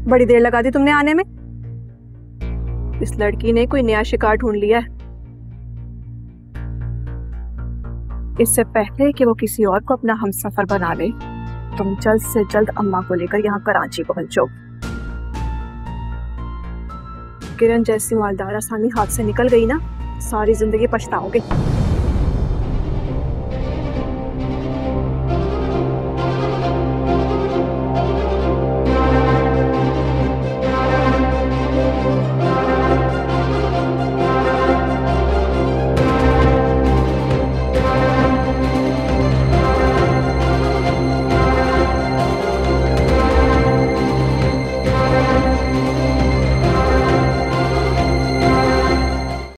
बड़ी देर लगा दी तुमने आने में। इस लड़की ने कोई नया शिकार ढूंढ लिया है। इससे पहले कि वो किसी और को अपना हमसफर बना ले, तुम जल्द से जल्द अम्मा को लेकर यहाँ कराची पहुंचो। किरण जैसी मालदार आसानी हाथ से निकल गई ना, सारी जिंदगी पछताओगे।